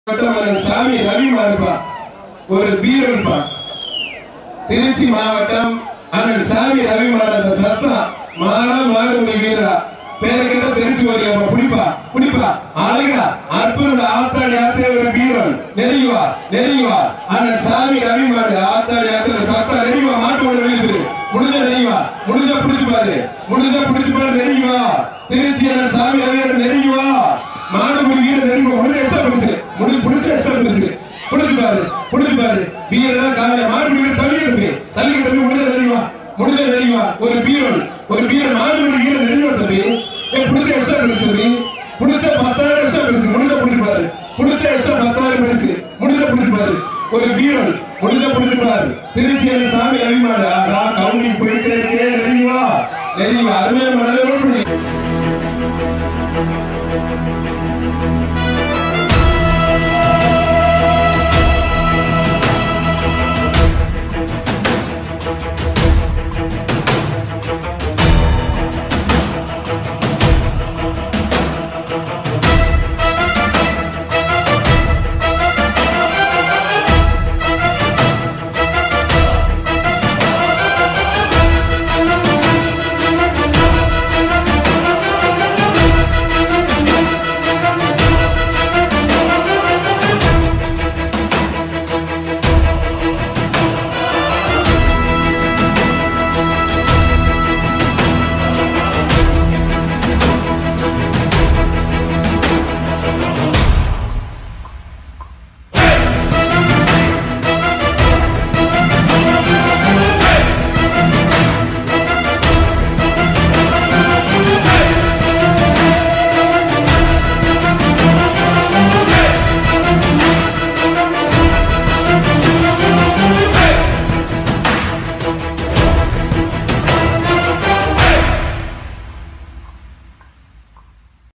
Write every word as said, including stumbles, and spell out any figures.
சாமி ரவி மாறுப்பா ஒரு பீரன்பா திருச்சி மாவட்டம் அண்ணன் சாமி ரவி மாற சத்தம் மாறா மாடுபடி வீரா பேருக்கிட்ட திருச்சி ஒரு புடிப்பா புடிப்பா அழகுடா அற்புத ஆத்தாடி ஆத்திர ஒரு பீரன் நெருங்கிவா நெருங்கிவா அண்ணன் சாமி ரவி மாடு ஆத்தாடி ஆத்திர சத்தம் நெருங்கிவா மாட்டோட வெளியிட்டு முடிஞ்ச நெருங்கிவா முடிஞ்ச புடிச்சு பாரு முடிஞ்ச புடிச்சு பாரு நெருங்கிவா திருச்சி அண்ணன் சாமி ரவியோட நெருங்கிவா மாடுபடி வீர நெருங்கி முடிஞ்ச எக்ஸ்ட்ரா பெருசு முடிஞ்சு புடிச்ச எக்ஸ்ட்ரா பெருசு புடிச்சு பாரு புடிச்சு பாரு வீரரா காலைய மாடுபடி வீர தள்ளி இருக்கு தள்ளி தள்ளி முடிஞ்ச நெருங்கிவா முடிஞ்ச நெருங்கிவா ஒரு பீரன் ஒரு பீரன் மாடுபடி வீர நெருங்கிவா தம்பி ஏன் புடிச்ச எக்ஸ்ட்ரா பெருசு தம்பி புடிச்ச பத்தாயிரம் எக்ஸ்ட்ரா பெருசு முடிஞ்ச புடிச்சு பாரு புடிச்ச எக்ஸ்ட்ரா பத்தாயிரம் பெருசு முடிஞ்ச புடிச்சு பாரு ஒரு பீரன் முடிஞ்ச புடிச்சு பாரு திருச்சி அண்ணன் சாமி ரவி மாடு ஆடா கவுண்டிங் போயிட்டே இருக்கே நெருங்கிவா நெருங்கிவா அருமையான மனதை நோட் பண்ணி